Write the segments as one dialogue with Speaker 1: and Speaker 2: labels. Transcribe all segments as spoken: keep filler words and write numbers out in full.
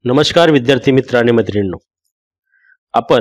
Speaker 1: नमस्कार विद्यार्थी मित्र आणि मैत्रिणींनो, आपण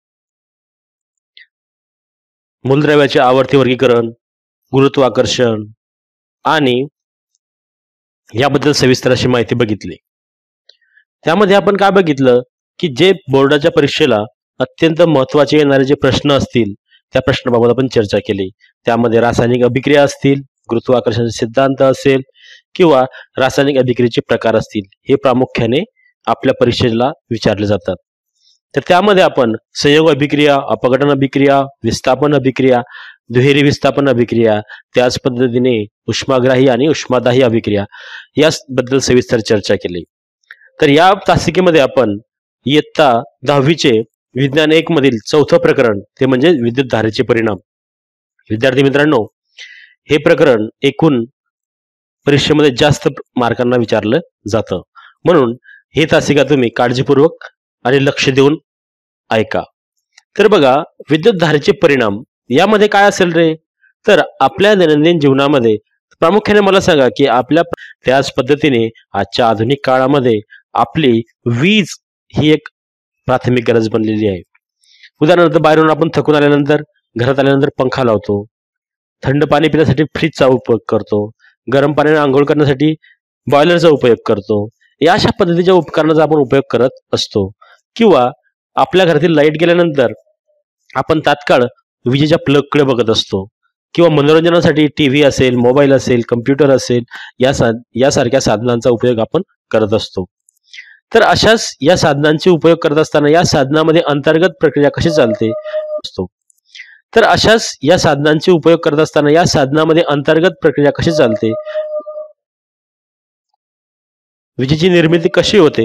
Speaker 1: मूलद्रव्याचे आवर्ती वर्गीकरण, गुरुत्वाकर्षण आणि याबद्दल सविस्तर अशी माहिती बघितली। त्यामध्ये आपण काय बघितलं की जे बोर्डाच्या परीक्षेला अत्यंत महत्त्वाचे येणारे जे प्रश्न असतील त्या प्रश्नाबाबत आपण चर्चा केली। त्यामध्ये रासायनिक अभिक्रिया असतील, गुरुत्वाकर्षणाचे सिद्धांत असेल किंवा रासायनिक अभिक्रियेचे प्रकार असतील, हे प्रामुख्याने आपल्या परीक्षेला विचारले जातात। तर त्यामध्ये आपण संयोग अभिक्रिया, अपघटन अभिक्रिया, विस्थापन अभिक्रिया, दुहेरी विस्थापन अभिक्रिया, त्याच पद्धतीने उष्माग्राही आणि उष्मादाही अभिक्रिया याबद्दल सविस्तर चर्चा केली। तर या तासिकेमध्ये आपण इयत्ता दहावीचे विज्ञान एक मधील चौथं प्रकरण ते म्हणजे विद्युत धारेचे परिणाम। विद्यार्थी मित्रांनो, हे प्रकरण एकूण परीक्षेमध्ये जास्त मार्कांना विचारलं जातं, म्हणून हे तासिका तुम्ही काळजीपूर्वक आणि लक्ष देऊन ऐका। तर बघा, विद्युत धारेचे परिणाम यामध्ये काय असेल रे, तर आपल्या दैनंदिन जीवनामध्ये प्रामुख्याने मला सांगा की आपल्या त्याच पद्धतीने आजच्या आधुनिक काळामध्ये आपली वीज ही एक प्राथमिक गरज बनलेली आहे। उदाहरणार्थ, बाहेरून आपण थकून आल्यानंतर घरात आल्यानंतर पंखा लावतो, थंड पाणी पिण्यासाठी फ्रीजचा उपयोग करतो, गरम पाण्याने आंघोळ करण्यासाठी बॉयलरचा उपयोग करतो। या अशा पद्धतीच्या उपकरणाचा आपण उपयोग करत असतो, किंवा आपल्या घरातील लाईट गेल्यानंतर आपण तात्काळ विजेच्या प्लगकडे बघत असतो, किंवा मनोरंजनासाठी टीव्ही असेल, मोबाईल असेल, कम्प्युटर असेल, या सा यासारख्या साधनांचा उपयोग आपण करत असतो। तर अशाच या साधनांचे उपयोग करत असताना या साधनामध्ये अंतर्गत प्रक्रिया कशी चालते असतो तर अशाच या साधनांचे उपयोग करत असताना या साधनामध्ये अंतर्गत प्रक्रिया कशी चालते, विजेची निर्मिती कशी होते,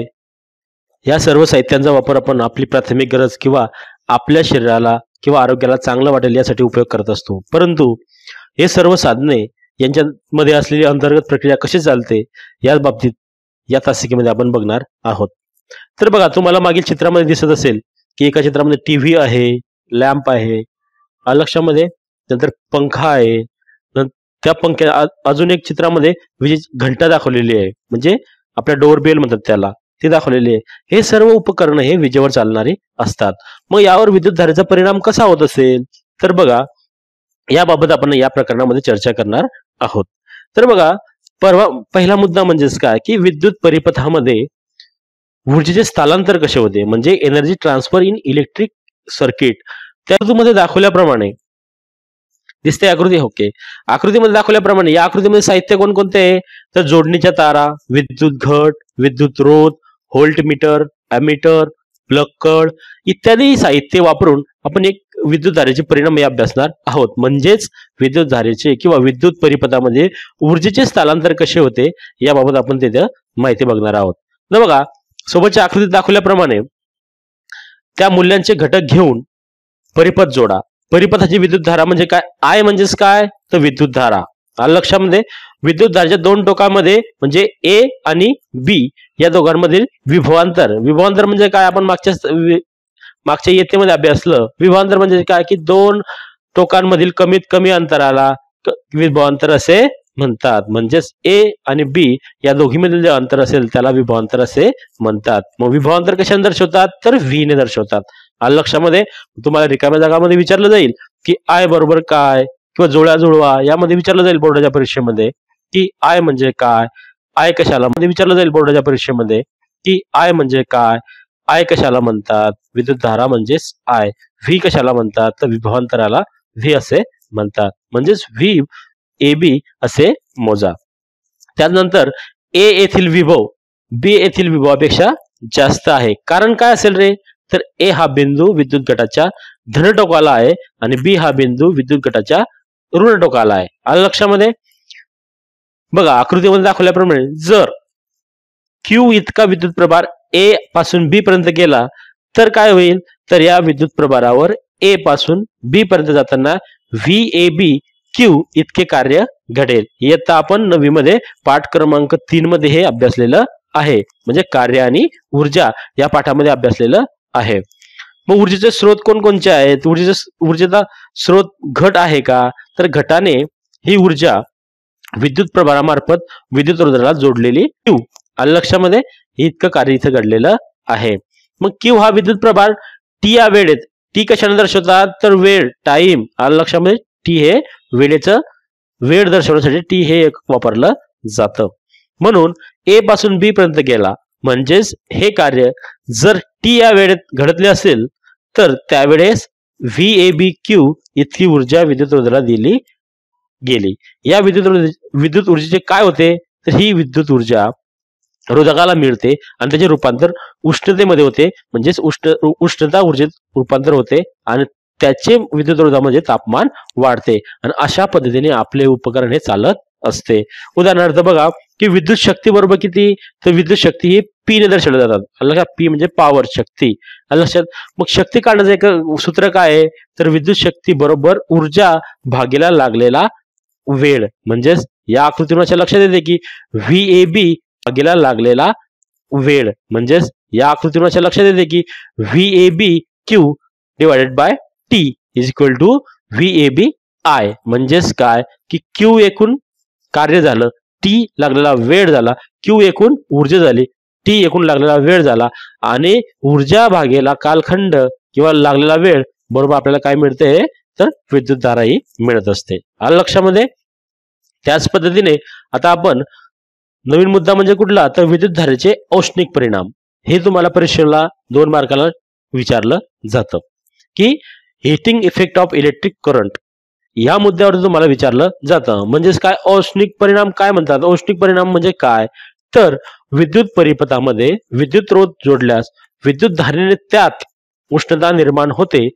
Speaker 1: या सर्व साहित्यांचा वापर आपण आपली प्राथमिक गरज किंवा आपल्या शरीराला किंवा आरोग्याला चांगलं वाटेल यासाठी उपयोग करत असतो। परंतु हे सर्व साधने यांच्यामध्ये असलेली अंतर्गत प्रक्रिया कशी चालते या बाबतीत या तासिकेमध्ये आपण बघणार आहोत। तर बघा, तुम्हाला मागील चित्रामध्ये दिसत असेल की एका चित्रामध्ये टीव्ही आहे, लॅम्प आहे, लक्षामध्ये नंतर पंखा आहे, त्या पंख्या अजून एक चित्रामध्ये विजेची घंटा दाखवलेली आहे, म्हणजे आपल्या डोरबेल म्हणतात त्याला, ते दाखवलेले आहे। हे सर्व उपकरण हे विजेवर चालणारे असतात। मग यावर विद्युत धारेचा परिणाम कसा होत असेल, तर बघा, याबाबत आपण या प्रकरणामध्ये चर्चा करणार आहोत। तर बघा, परवा पहिला मुद्दा म्हणजेच काय की विद्युत परिपथामध्ये ऊर्जेचे स्थलांतर कसे होते, म्हणजे energy transfer in electric circuit. त्या आकृतीमध्ये दाखवल्याप्रमाणे दिसते आकृती, ओके, आकृतीमध्ये दाखवल्याप्रमाणे या आकृतीमध्ये साहित्य कोणकोणते आहे, तर जोडणीच्या तारा, विद्युत घट, विद्युत रोध, व्होल्ट मीटर, अॅमीटर, प्लग कड इत्यादी साहित्य वापरून आपण एक विद्युत धारेचे परिणाम या अभ्यासणार आहोत। म्हणजेच विद्युत धारेचे किंवा विद्युत परिपथामध्ये ऊर्जेचे स्थलांतर कसे होते याबाबत आपण तिथे माहिती बघणार आहोत। तर बघा, सोबतच्या आकृतीत दाखवल्याप्रमाणे त्या मूल्यांचे घटक घेऊन परिपथ जोडा। परिपथाची विद्युत धारा म्हणजे काय, आय म्हणजेच काय, तर विद्युत धारा। लक्षामध्ये विद्युत धारेच्या दोन टोकामध्ये म्हणजे ए आणि बी या दोघांमधील विभवांतर, विभवांतर म्हणजे काय आपण मागच्या मागच्या इयत्तेमध्ये अभ्यासलं। विभवांतर म्हणजे काय की दोन टोकांमधील कमीत कमी अंतराला विभवांतर असे म्हणतात। म्हणजेच ए आणि बी या दोघीमधील जे अंतर असेल त्याला विभवांतर असे म्हणतात। मग विभवांतर कशाने दर्शवतात, तर व्ही ने दर्शवतात। लक्षामध्ये तुम्हाला रिकाम्या जागामध्ये विचारलं जाईल की आय बरोबर काय, किंवा जोड्या जुळवा यामध्ये विचारलं जाईल बोर्डाच्या परीक्षेमध्ये की आय म्हणजे काय, आय कशाला मध्ये विचारलं जाईल बोर्डाच्या परीक्षेमध्ये की आय म्हणजे काय, आय कशाला म्हणतात, विद्युत धारा म्हणजेच आय, व्ही कशाला म्हणतात, तर विभवांतराला व्ही असे म्हणतात। म्हणजेच व्ही ए बी असे मोजा। त्यानंतर ए येथील विभव बी येथील विभवापेक्षा जास्त आहे। कारण काय असेल रे, तर ए हा बिंदू विद्युत गटाच्या धन टोकाला आहे आणि बी हा बिंदू विद्युत गटाच्या ऋण टोकाला आहे। आलं लक्षामध्ये। बघा, आकृतीमध्ये दाखवल्याप्रमाणे जर क्यू इतका विद्युत प्रभार ए पासून बी पर्यंत गेला तर काय होईल, तर या विद्युत प्रभारावर ए पासून बी पर्यंत जाताना व्ही ए बी क्यू इतके कार्य घडेल। इयत्ता आपण नववी मध्ये पाठ क्रमांक तीन मध्ये हे अभ्यासलेलं आहे, म्हणजे कार्य आणि ऊर्जा या पाठामध्ये अभ्यासलेलं आहे। मग ऊर्जेचे स्रोत कोणकोणते आहेत, ऊर्जेचा ऊर्जेचा स्रोत घट आहे का, तर घटाने ही ऊर्जा विद्युत प्रभारामार्फत विद्युत रोधकाला जोडलेली क्यू। आलं लक्षामध्ये। इतकं कार्य इथं घडलेलं आहे. मग क्यू हा विद्युत प्रभार टी या वेळेत, टी कशाने दर्शवतात तर वेळ, टाइम. आलं लक्षामध्ये, टी हे वेळेचं वेळ दर्शवण्यासाठी टी हे एक वापरलं जातं. म्हणून ए पासून बी पर्यंत गेला म्हणजेच हे कार्य जर टी या वेळेत घडले असेल तर त्यावेळेस व्ही ए बी क्यू इतकी ऊर्जा विद्युत रोधाला दिली गेली. या विद्युत विद्युत ऊर्जेचे काय होते तर ही विद्युत ऊर्जा रोधकाला मिळते आणि त्याचे रूपांतर उष्णतेमध्ये होते, म्हणजेच उष्ण उष्णता ऊर्जेत रूपांतर होते आणि त्याचे विद्युत रोधामध्ये तापमान वाढते आणि अशा पद्धतीने आपले उपकरण हे चालत असते. उदाहरणार्थ बघा की विद्युत शक्ती बरोबर किती तर विद्युत शक्ती ही पी ने दर्शवली जातात. आलं का, पी म्हणजे पॉवर, शक्ती. आलं लक्षात. मग शक्ती काढण्याचं एक सूत्र काय आहे तर विद्युत शक्ती बरोबर ऊर्जा भागीला लागलेला वेळ. म्हणजेच या आकृतीवरून अशा लक्षात येते की व्ही ए बी भागीला लागलेला वेळ, म्हणजेच या आकृतीवरून अशा लक्षात येते की V A B Q divided by T is equal to V A B I. म्हणजेच काय की क्यू एकूण कार्य झालं, टी लागलेला वेळ झाला, क्यू एकूण ऊर्जा झाली, टी एकूण लागलेला वेळ झाला आणि ऊर्जा भागेला कालखंड किंवा लागलेला वेळ बरोबर आपल्याला काय मिळते तर विद्युतधारा ही मिळत असते. आलं लक्षामध्ये. त्याच पद्धतीने आता आपण नवीन मुद्दा म्हणजे कुठला तर विद्युतधारेचे औष्णिक परिणाम. हे तुम्हाला परीक्षेला दोन मार्काला विचारलं जातं की heating effect of electric current या मुद्द्यावर तुम्हाला विचारलं जातं. म्हणजेच काय औष्णिक परिणाम काय म्हणतात. औष्णिक परिणाम म्हणजे काय तर विद्युत परिपथामध्ये विद्युत रोध जोडल्यास विद्युत धारेने त्यात उष्णता निर्माण होते.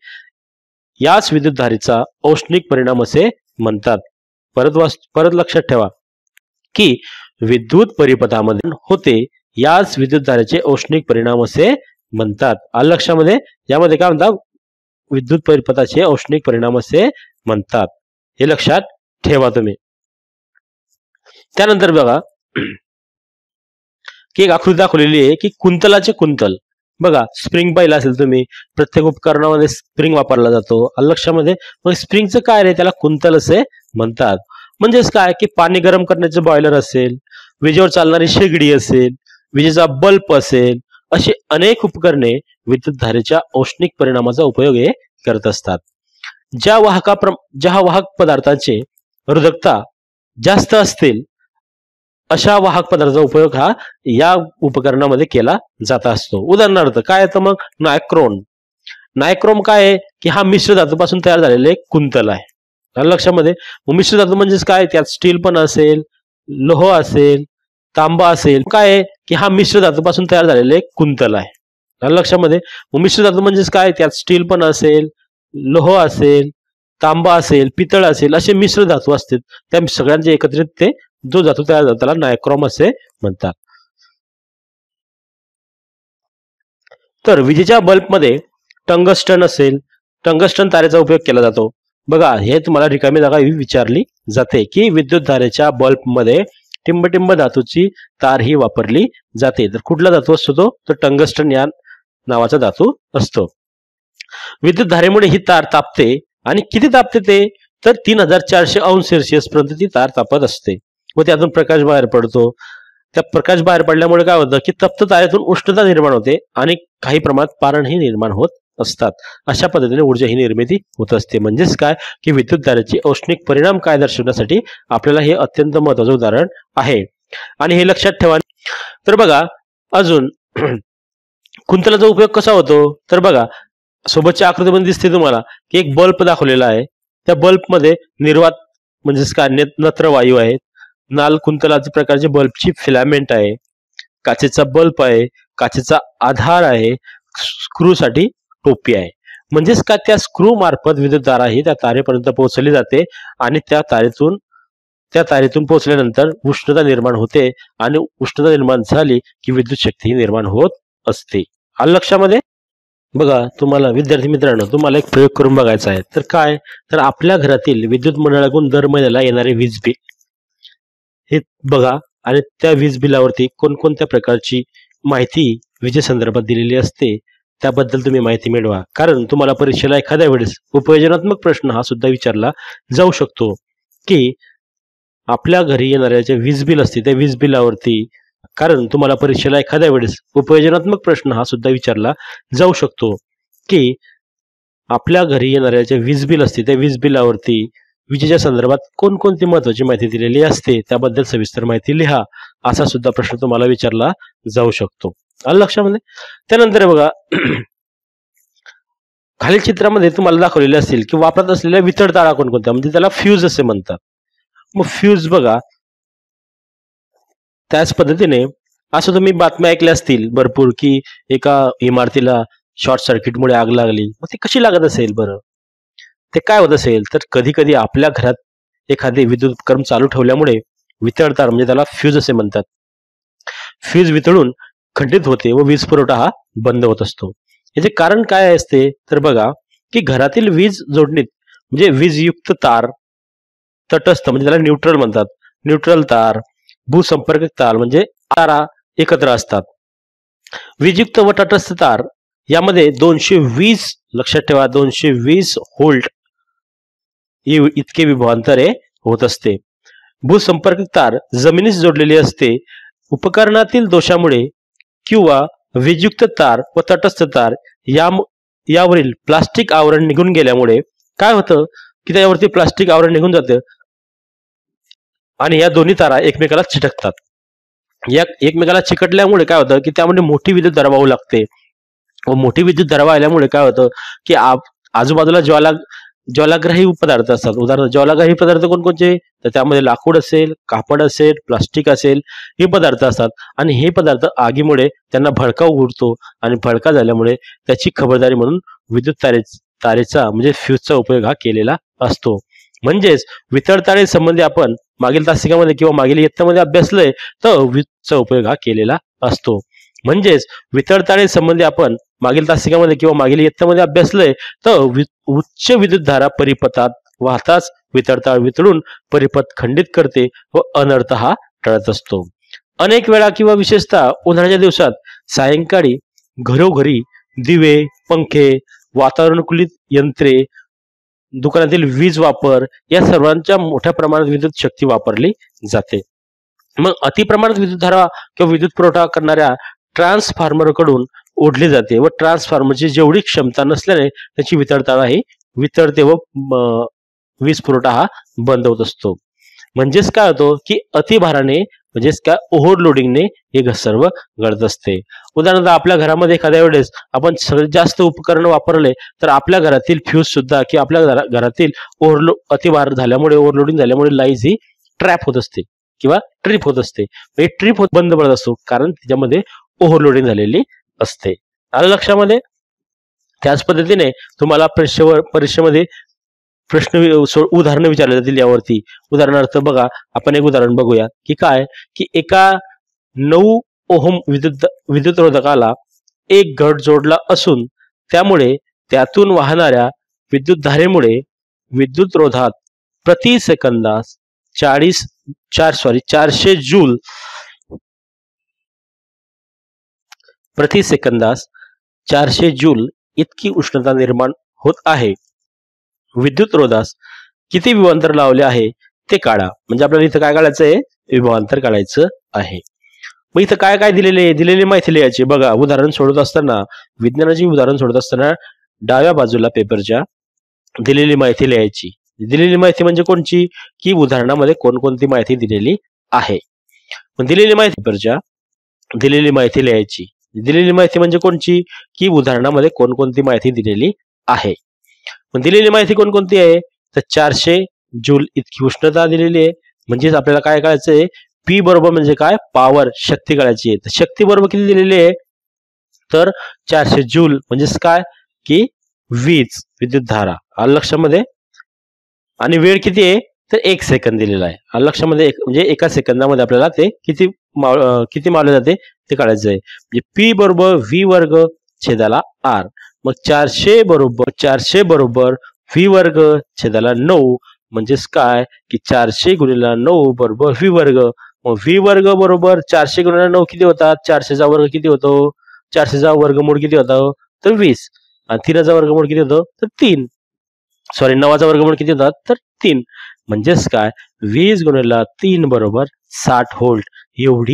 Speaker 1: याच विद्युत धारेचा औष्णिक परिणाम असे म्हणतात. परत वाच परत लक्षात ठेवा की विद्युत परिपथामध्ये होते याच विद्युत धारेचे औष्णिक परिणाम असे म्हणतात. आलं लक्षामध्ये. यामध्ये काय म्हणतात विद्युत परिपथाचे औष्णिक परिणाम असे म्हणतात. हे लक्षात ठेवा तुम्ही. त्यानंतर बघा की एक आकृती दाखवलेली आहे की कुंतलाचे कुंतल. बघा स्प्रिंग पाहिला असेल तुम्ही, प्रत्येक उपकरणामध्ये स्प्रिंग वापरला जातो. आलं लक्षामध्ये. मग स्प्रिंगचं काय रे त्याला कुंतल असे म्हणतात. म्हणजेच काय की पाणी गरम करण्याचे बॉयलर असेल, विजेवर चालणारी शेगडी असेल, विजेचा बल्ब असेल, अशी अनेक उपकरणे विद्युत धारेच्या औष्णिक परिणामाचा उपयोग हे करत असतात. ज्या वाहका ज्या वाहक पदार्थाचे रोधकता जास्त असतील अशा वाहक पदार्थाचा उपयोग हा या उपकरणामध्ये केला जात असतो. उदाहरणार्थ काय येतं मग नायक्रोम. नायक्रोम काय आहे की हा मिश्र धातूपासून तयार झालेले एक कुंतल आहे. लक्षामध्ये. मिश्र धातू म्हणजेच काय त्यात स्टील पण असेल, लोह असेल, तांबा असेल. काय आहे की हा मिश्र धातूपासून तयार झालेले एक कुंतल आहे. लक्षामध्ये. मिश्र धातू म्हणजेच काय त्यात स्टील पण असेल, लोह असेल, तांबा असेल, पितळ असेल, असे मिश्र धातू असतील. त्या सगळ्यांचे एकत्रित ते जो धातू तयार झाला त्याला नायक्रोम असे म्हणतात. तर विजेच्या बल्बमध्ये टंगस्टन असेल, टंगस्टन तारेचा उपयोग केला जातो. बघा हे तुम्हाला रिकामी जागा विचारली जाते की विद्युत धारेच्या बल्बमध्ये टिंबटिंब धातूची तार ही वापरली जाते. तर कुठला धातू असतो तो तर टंगस्टन या नावाचा धातू असतो. विद्युत धारेमुळे ही तार तापते आणि किती तापते ते तर तीन हजार चारशे अंश सेल्सिअस पर्यंत ती तार तापत असते व त्यातून प्रकाश बाहेर पडतो. त्या प्रकाश बाहेर पडल्यामुळे काय होतं की तप्त तारेतून उष्णता निर्माण होते आणि काही प्रमाणात पारणही निर्माण होत असतात. अशा पद्धतीने ऊर्जा ही निर्मिती होत असते. म्हणजेच काय की विद्युत धारेचे औष्णिक परिणाम काय दर्शवण्यासाठी आपल्याला हे अत्यंत महत्त्वाचं उदाहरण आहे आणि हे लक्षात ठेवा. तर बघा अजून कुंतलाचा उपयोग कसा होतो तर बघा सोबतच्या आकृतीमध्ये दिसते तुम्हाला की एक बल्ब दाखवलेला आहे. त्या बल्बमध्ये निर्वात म्हणजेच काय नत्र वायू आहे, नाल कुंतलाच्या प्रकारचे बल्बची फिलामेंट आहे, काचेचा बल्ब आहे, काचेचा आधार आहे, स्क्रू साठी टोपी आहे. म्हणजेच काय त्या स्क्रू मार्फत विद्युतधारा ही त्या तारेपर्यंत पोहोचली जाते आणि त्या तारेतून त्या तारेतून पोहोचल्यानंतर उष्णता निर्माण होते आणि उष्णता निर्माण झाली की विद्युत शक्ती निर्माण होत असते. आलं लक्षामध्ये. बघा तुम्हाला विद्यार्थी मित्रांनो तुम्हाला एक प्रयोग करून बघायचा आहे. तर काय तर आपल्या घरातील विद्युत मंडळाकडून दर महिन्याला येणारे वीज बिल हे बघा आणि त्या वीज बिलावरती कोणकोणत्या प्रकारची माहिती विजेसंदर्भात दिलेली असते त्याबद्दल तुम्ही माहिती मिळवा. कारण तुम्हाला परीक्षेला एखाद्या वेळेस उपयोजनात्मक प्रश्न हा सुद्धा विचारला जाऊ शकतो की आपल्या घरी येणाऱ्या जे वीज बिल असते त्या वीज बिलावरती कारण तुम्हाला परीक्षेला एखाद्या वेळेस उपयोजनात्मक प्रश्न हा सुद्धा विचारला जाऊ शकतो की आपल्या घरी येणाऱ्या जे वीज बिल असते त्या वीज बिलावरती विजेच्या संदर्भात कोणकोणती महत्वाची माहिती दिलेली असते त्याबद्दल सविस्तर माहिती लिहा, असा सुद्धा प्रश्न तुम्हाला विचारला जाऊ शकतो. आलं लक्षामध्ये. त्यानंतर बघा खालील चित्रामध्ये तुम्हाला दाखवलेले असतील की वापरत असलेल्या वितळतारा कोणकोणत्या, म्हणजे त्याला फ्यूज असे म्हणतात. मग फ्यूज बघा त्याच पद्धतीने असं तुम्ही बातम्या ऐकल्या असतील भरपूर की एका इमारतीला शॉर्ट सर्किटमुळे आग लागली. मग ती कशी लागत असेल बरं, ते काय होत असेल तर कधी कधी आपल्या घरात एखादे विद्युत उपकरण चालू ठेवल्यामुळे वितळतार म्हणजे त्याला फ्यूज असे म्हणतात, फ्यूज वितळून खंडित होते व वीज पुरवठा हा बंद होत असतो. याचे कारण काय असते तर बघा की घरातील वीज जोडणीत म्हणजे वीजयुक्त तार, तटस्थ म्हणजे त्याला न्यूट्रल म्हणतात, न्यूट्रल तार, भूसंपर्क तार म्हणजे तारा एकत्र असतात. वीजयुक्त व तटस्थ तार यामध्ये दोनशे वीस लक्षात ठेवा दोनशे वीस व्होल्ट इतके विभवांतरे होत असते. भूसंपर्क तार जमिनीस जोडलेली असते. उपकरणातील दोषामुळे किंवा वीजयुक्त तार व तटस्थ तार या यावरील प्लास्टिक आवरण निघून गेल्यामुळे काय होतं की त्यावरती प्लास्टिक आवरण निघून जातं आणि या दोन्ही तारा एकमेकाला चिटकतात. या एकमेकाला चिकटल्यामुळे काय होतं की त्यामध्ये मोठी विद्युत धारा वाहू लागते व मोठी विद्युत धारा वाहिल्यामुळे काय होतं की आजूबाजूला ज्वाला ज्वालाग्राही पदार्थ असतात. उदाहरणार्थ ज्वालाग्राही पदार्थ कोणकोणते तर त्यामध्ये लाकूड असेल, कापड असेल, प्लास्टिक असेल हे पदार्थ असतात आणि हे पदार्थ आगीमुळे त्यांना भडका उडतो आणि भडका झाल्यामुळे त्याची खबरदारी म्हणून विद्युत तारे तारेचा म्हणजे फ्यूजचा उपयोग हा केलेला असतो. म्हणजेच वितळतारे संबंधी आपण मागील तासिकामध्ये किंवा मागील इयत्तेमध्ये अभ्यासलंय तर विद्युतचा उपयोग हा केलेला असतो. म्हणजेच वितळतारे संबंधी आपण मागील तासिकामध्ये किंवा मागील इयत्तेमध्ये अभ्यासलंय तर उच्च विद्युत धारा परिपथात वाहताच वितळतार वितळून परिपथ खंडित करते व अनर्थ हा टळत असतो. अनेक वेळा किंवा विशेषतः उन्हाळ्याच्या दिवसात सायंकाळी घरोघरी दिवे, पंखे, वातावरणकुलित यंत्रे, दुकानातील वीज वापर या सर्वांच्या मोठ्या प्रमाणात विद्युत शक्ती वापरली जाते. मग अतिप्रमाणात विद्युत धारा किंवा विद्युत पुरवठा करणाऱ्या ट्रान्सफॉर्मर कडून ओढली जाते व ट्रान्सफॉर्मरची जेवढी क्षमता नसल्याने त्याची वितळतारा ही वितळते व वीज पुरवठा हा बंद होत असतो. म्हणजेच काय होतं की अतिभाराने म्हणजेच काय ओव्हरलोडिंगने हे सर्व घडत असते. उदाहरणार्थ आपल्या घरामध्ये एखाद्या वेळेस आपण सगळ्यात जास्त उपकरण वापरले तर आपल्या घरातील फ्यूज सुद्धा किंवा आपल्या घरातील ओव्हरलो अतिभार झाल्यामुळे ओव्हरलोडिंग झाल्यामुळे लाईट ही ट्रॅप होत असते किंवा ट्रिप होत असते. हे ट्रिप होत बंद पडत असतो कारण त्याच्यामध्ये ओव्हरलोडिंग झालेली असते. आलं लक्षामध्ये. त्याच पद्धतीने तुम्हाला परीक्षेवर परीक्षेमध्ये प्रश्न उदाहरण विचारले जातील यावरती. उदाहरणार्थ बघा आपण एक उदाहरण बघूया की काय की एका नऊ ओहम विद्युत विद्युतरोधकाला एक घट जोडला असून त्यामुळे त्यातून वाहणाऱ्या विद्युत धारेमुळे विद्युत रोधात प्रति सेकंदास चाळीस चार सॉरी चारशे जूल प्रति सेकंदास चारशे जूल इतकी उष्णता निर्माण होत आहे. विद्युत रोधास किती विभवांतर लावले आहे ते काढा. म्हणजे आपल्याला इथं काय काढायचं आहे, विभवांतर काढायचं आहे. मग इथं काय काय दिलेले दिलेली माहिती लिहायची. बघा उदाहरण सोडत असताना विज्ञानाची उदाहरण सोडत असताना डाव्या बाजूला पेपरच्या दिलेली माहिती लिहायची. दिलेली माहिती म्हणजे कोणची की उदाहरणामध्ये कोणकोणती माहिती दिलेली आहे. पण दिलेली माहिती पेपरच्या दिलेली माहिती लिहायची. दिलेली माहिती म्हणजे कोणची की उदाहरणामध्ये कोणकोणती माहिती दिलेली आहे. पण दिलेली माहिती कोणकोणती आहे तर चारशे जूल इतकी उष्णता दिलेली आहे. म्हणजेच आपल्याला काय कळायचंय पी बरोबर म्हणजे काय पॉवर शक्ती कळायची आहे. तर शक्ती बरोबर किती दिलेली आहे तर चारशे जूल म्हणजेच काय की वीज विद्युत धारा. आलं लक्षामध्ये. आणि वेळ किती आहे तर एक सेकंद दिलेला आहे. आलं लक्षामध्ये. म्हणजे एका सेकंदामध्ये आपल्याला ते किती किती मावले जाते ते काढायचं आहे. म्हणजे पी बरोबर व्ही वर्ग छेदाला आर. मग चारशे बरोबर चारशे बरोबर व्ही वर्ग छेदाला नऊ म्हणजेच काय की चारशे गुणिला नऊ बरोबर व्ही वर्ग. मग व्ही वर्ग बरोबर चारशे गुणिला नऊ किती होतात, चारशेचा वर्ग किती होतो, चारशेचा वर्गमूळ किती होता तर वीस आणि तीनाचा वर्गमूळ किती होतो तर तीन सॉरी नवाचा वर्गमूळ किती होतात तर तीन. म्हणजेच काय वीस गुणिला तीन बरोबर साठ व्होल्ट एवढी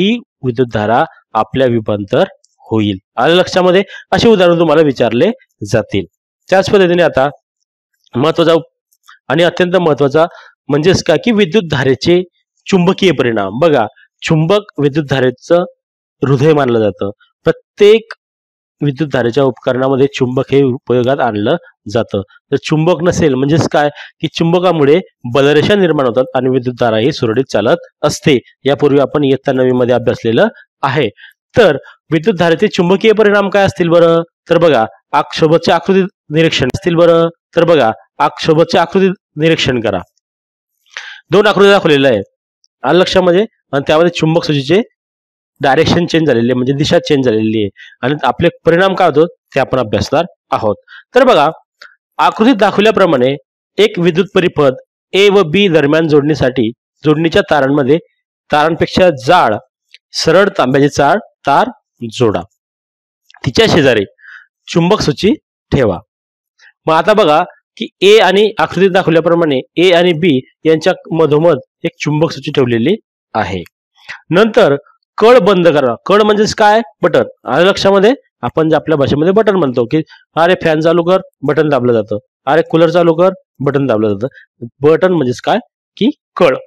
Speaker 1: विद्युत धारा आपल्या विभवांतर होईल. आलं लक्षामध्ये? अशी उदाहरण तुम्हाला विचारले जातील. त्याच पद्धतीने आता महत्वाचा आणि अत्यंत महत्वाचा म्हणजेच काय की विद्युत धारेचे चुंबकीय परिणाम. बघा, चुंबक विद्युत धारेचं हृदय मानलं जातं. प्रत्येक विद्युत धारेच्या उपकरणामध्ये चुंबक हे उपयोगात आणलं जातं. तर चुंबक नसेल म्हणजेच काय की चुंबकामुळे बलरेषा निर्माण होतात आणि विद्युत धारा ही सुरळीत चालत असते. यापूर्वी आपण इयत्ता नववी मध्ये अभ्यासलेलं आहे. तर विद्युत धारेचे चुंबकीय परिणाम काय असतील बरं? तर बघा, सोबतचे आकृती निरीक्षण असतील बरं. तर बघा, सोबतचे आकृती निरीक्षण करा. दोन आकृती दाखवलेल्या आहेत. आलं लक्षामध्ये? आणि त्यामध्ये चुंबक सूचीचे डायरेक्शन चेंज झालेली आहे, म्हणजे दिशा चेंज झालेली आहे आणि आपले परिणाम काय होतो ते आपण अभ्यासणार आहोत. तर बघा, आकृतीत दाखवल्याप्रमाणे एक विद्युत परिपथ ए व बी दरम्यान जोडणीसाठी जोडणीच्या तारांमध्ये तारांपेक्षा जाड सरळ तांब्याची चाळ तार जोडा. तिच्या शेजारी चुंबक सूची ठेवा. मग आता बघा की ए आणि आकृतीत दाखवल्याप्रमाणे ए आणि बी यांच्या मधोमध एक चुंबक सूची ठेवलेली आहे. नंतर कळ बंद करा. कळ म्हणजेच काय? बटन. आलं लक्षामध्ये? आपण जे आपल्या भाषेमध्ये बटन म्हणतो की अरे फॅन चालू कर, बटन दाबलं जातं. अरे कूलर चालू कर, बटन दाबलं जातं. बटन म्हणजेच काय की कळ.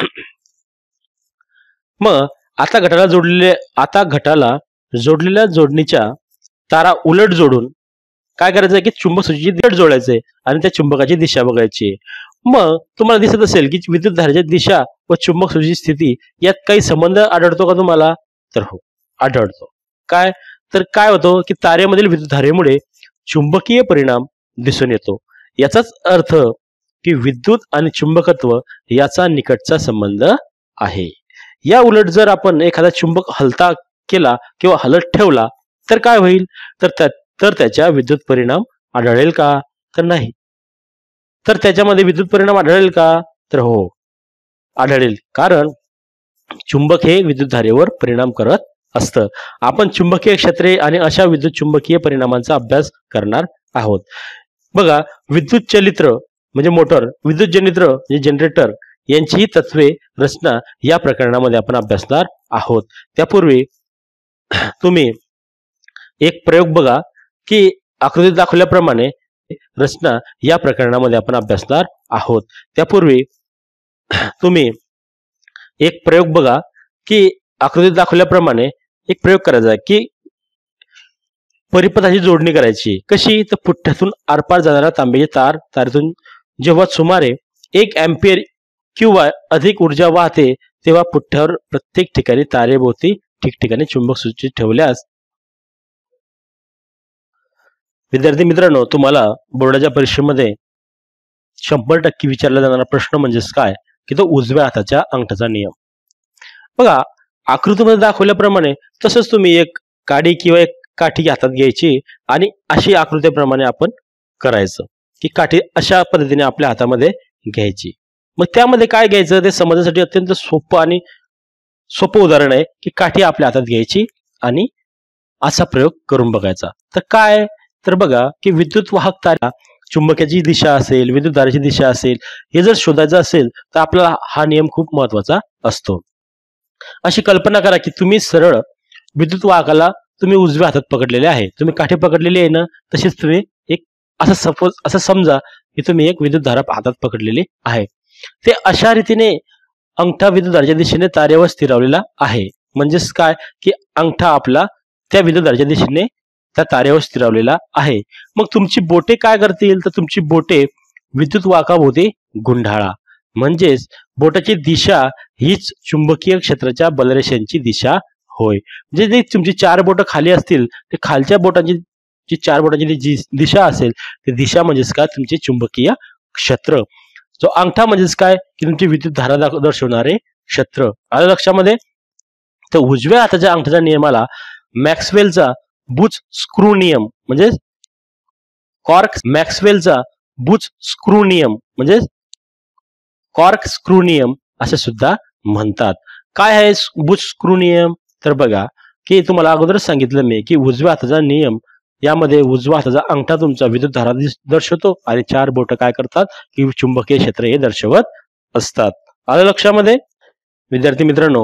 Speaker 1: मग आता घटाला जोडलेले आता घटाला जोडलेल्या जोडणीच्या तारा उलट जोडून काय करायचं की चुंबक सूचीची दिशा जोडायचंय आणि त्या चुंबकाची दिशा बघायची. मग तुम्हाला दिसत असेल की विद्युत धारेची दिशा व चुंबक सूचीची स्थिती यात काही संबंध आढळतो का तुम्हाला? तर हो, आढळतो. काय? तर काय होतं की तारेमधील विद्युत धारेमुळे चुंबकीय परिणाम दिसून येतो. याचाच अर्थ की विद्युत आणि चुंबकत्व याचा निकटचा संबंध आहे. या उलट जर आपण एखादा चुंबक हलता केला किंवा हलत ठेवला तर काय होईल? तर त्या तर त्याच्या विद्युत परिणाम आढळेल का? तर नाही. तर त्याच्यामध्ये विद्युत परिणाम आढळेल का? तर हो, आढळेल. कारण चुंबक हे विद्युत धारेवर परिणाम करत असतं. आपण चुंबकीय क्षेत्रे आणि अशा विद्युत चुंबकीय परिणामांचा अभ्यास करणार आहोत. बघा, विद्युत चलित्र म्हणजे मोटर, विद्युत जनित्र म्हणजे जनरेटर यांची ही तत्वे रचना या प्रकरणामध्ये आपण अभ्यासणार आहोत. त्यापूर्वी तुम्ही एक प्रयोग बघा की आकृतीत दाखवल्याप्रमाणे रचना या प्रकरणामध्ये आपण अभ्यासणार आहोत. त्यापूर्वी तुम्ही एक प्रयोग बघा की आकृतीत दाखवल्याप्रमाणे एक प्रयोग करायचा की परिपथाची जोडणी करायची. कशी? तर पुठ्ठ्यातून आरपार जाणारा तांब्याची तार तारेतून जेव्हा सुमारे एक अँपिअर किंवा अधिक ऊर्जा वाहते तेव्हा पुठ्ठ्यावर प्रत्येक ठिकाणी तारेभोवती ठिकठिकाणी चुंबक सूची ठेवल्यास. विद्यार्थी मित्रांनो, तुम्हाला बोर्डाच्या परीक्षेमध्ये शंभर टक्के विचारला जाणारा प्रश्न म्हणजेच काय की तो उजव्या हाताच्या अंगठाचा नियम. बघा, आकृतीमध्ये दाखवल्याप्रमाणे तसंच तुम्ही एक काडी किंवा एक काठी हातात घ्यायची आणि अशी आकृतीप्रमाणे आपण करायचं की काठी अशा पद्धतीने आपल्या हातामध्ये घ्यायची. मग त्यामध्ये काय घ्यायचं ते समजण्यासाठी अत्यंत सोपं आणि सोपं उदाहरण आहे की काठी आपल्या हातात घ्यायची आणि असा प्रयोग करून बघायचा. तर काय? तर बघा की विद्युत वाहक तारा चुंबकाची दिशा असेल, विद्युत धारेची दिशा असेल, हे जर शोधायचं असेल तर आपल्याला हा नियम खूप महत्वाचा असतो. अशी कल्पना करा की तुम्ही सरळ विद्युत वाहकाला तुम्ही उजव्या हातात पकडलेले आहे, तुम्ही काठी पकडलेली आहे ना, तशीच तुम्ही एक असं सपोज असं समजा की तुम्ही एक विद्युत धारा हातात पकडलेली आहे. ते अशा रीतीने अंगठा विद्युत धारेच्या दिशेने तारेवर स्थिरावलेला आहे. म्हणजेच काय की अंगठा आपला त्या विद्युत धारेच्या दिशेने त्या तारेवर स्थिरावलेला आहे. मग तुमची बोटे काय करतील? तर तुमची बोटे विद्युत वाहकाभोवती गुंडाळा. म्हणजेच बोटाची दिशा हीच चुंबकीय क्षेत्राच्या बलरेषांची दिशा होय. म्हणजे जे तुमची चार बोटं खाली असतील ते खालच्या बोटांची जी चार बोटांची जी दिशा असेल ती दिशा म्हणजेच काय तुमचे चुंबकीय क्षेत्र. जो अंगठा म्हणजेच काय की तुमची विद्युत धारा दर्शवणारे क्षेत्र. आलं लक्षामध्ये? तर उजव्या हाताच्या अंगठाच्या नियमाला मॅक्सवेलचा बुच स्क्रू नियम म्हणजे कॉर्क मॅक्सवेलचा बुच स्क्रू नियम म्हणजे कॉर्क स्क्रू नियम असे सुद्धा म्हणतात. काय आहे बुच स्क्रू नियम? तर बघा की तुम्हाला अगोदरच सांगितलं मी की उजव्या हाताचा नियम यामध्ये उजवा हाताचा अंगठा तुमचा विद्युत धारा दर्शवतो आणि चार बोट काय करतात की चुंबकीय क्षेत्र हे दर्शवत असतात. आलं लक्षामध्ये? विद्यार्थी मित्रांनो,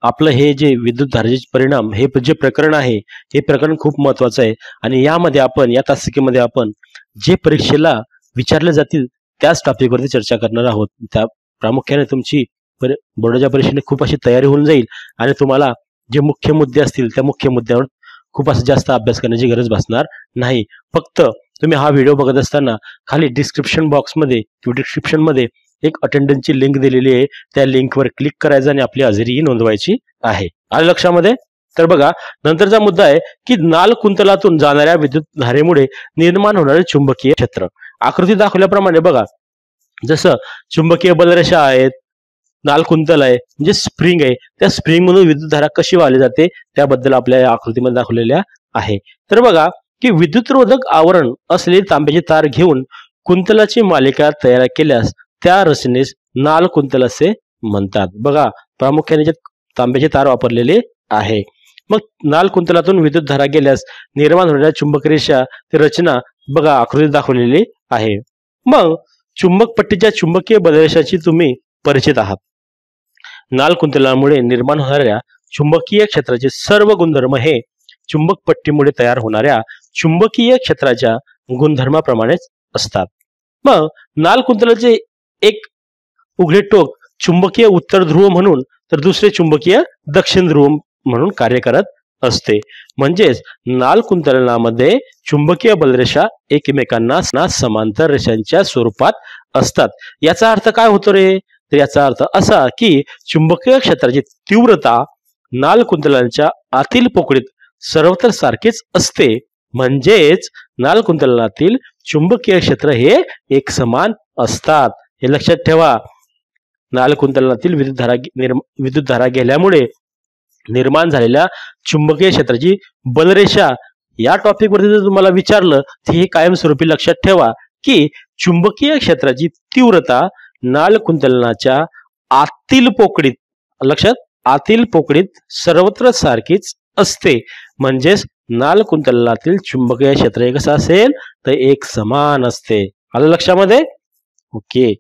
Speaker 1: आपलं हे जे विद्युत धारेचे परिणाम हे जे प्रकरण आहे हे प्रकरण खूप महत्वाचं आहे आणि यामध्ये आपण या तासिकेमध्ये आपण जे परीक्षेला विचारले जातील त्याच टॉपिकवरती चर्चा करणार आहोत। त्या प्रामुख्याने तुमची बोर्डाच्या परीक्षेने खूप अशी तयारी होऊन जाईल आणि तुम्हाला जे मुख्य मुद्दे असतील त्या मुख्य मुद्द्यावर खूप असं जास्त अभ्यास करण्याची गरज भासणार नाही। फक्त तुम्ही हा व्हिडिओ बघत असताना खाली डिस्क्रिप्शन बॉक्समध्ये किंवा डिस्क्रिप्शन मध्ये एक अटेंडन्सची लिंक दिलेली आहे, त्या लिंकवर क्लिक करायचं आणि आपली हजेरी नोंदवायची आहे। आलं लक्षामध्ये? तर बघा नंतरचा मुद्दा आहे की नाल कुंतलातून जाणाऱ्या विद्युत धारेमुळे निर्माण होणारे चुंबकीय क्षेत्र। आकृती दाखवल्याप्रमाणे बघा जसं चुंबकीय बलरेषा आहेत, नाल कुंतल आहे म्हणजे स्प्रिंग आहे, त्या स्प्रिंग मधून विद्युत धारा कशी वाहली जाते त्याबद्दल आपल्या या आकृतीमध्ये दाखवलेल्या आहे। तर बघा की विद्युतरोधक आवरण असलेली तांब्याची तार घेऊन कुंतलाची मालिका तयार केल्यास त्या रचनेस नाल कुंतल असे म्हणतात। बघा प्रामुख्याने तांब्याची तार वापरलेली आहे। मग नाल कुंतलातून विद्युत धारा गेल्यास निर्माण होणाऱ्या चुंबक रेषा ती रचना बघा आकृतीत दाखवलेली आहे। मग चुंबक पट्टीच्या चुंबकीय बलरेषाची तुम्ही परिचित आहात। नाल कुंतलामुळे निर्माण होणाऱ्या चुंबकीय क्षेत्राचे सर्व गुणधर्म हे चुंबक पट्टीमुळे तयार होणाऱ्या चुंबकीय क्षेत्राच्या गुणधर्माप्रमाणेच असतात। मग नाल कुंतलाचे एक उघडे टोक चुंबकीय उत्तर ध्रुव म्हणून तर दुसरे चुंबकीय दक्षिण ध्रुव म्हणून कार्य करत असते। म्हणजेच नाल कुंतलनामध्ये चुंबकीय बलरेषा एकमेकांना समांतर रेषांच्या स्वरूपात असतात। याचा अर्थ काय होतो रे? तर याचा अर्थ असा की चुंबकीय क्षेत्राची तीव्रता नाल कुंतलांच्या आतील पोकळीत सर्वत्र सारखीच असते। म्हणजेच नाल कुंतलनातील चुंबकीय क्षेत्र हे एक समान असतात। हे लक्षात ठेवा। नाल कुंतलनातील विद्युत धारा विद्युत धारा गेल्यामुळे निर्माण झालेल्या चुंबकीय क्षेत्राची बलरेषा या टॉपिक वरती जर तुम्हाला विचारलं तर हे कायमस्वरूपी लक्षात ठेवा की चुंबकीय क्षेत्राची तीव्रता नाल कुंतलनाच्या आतील पोकळीत लक्षात आतील पोकळीत सर्वत्र सारखीच असते। म्हणजेच नाल कुंतलनातील चुंबकीय क्षेत्र हे कसं असेल तर एक समान असते। आलं लक्षामध्ये? ओके।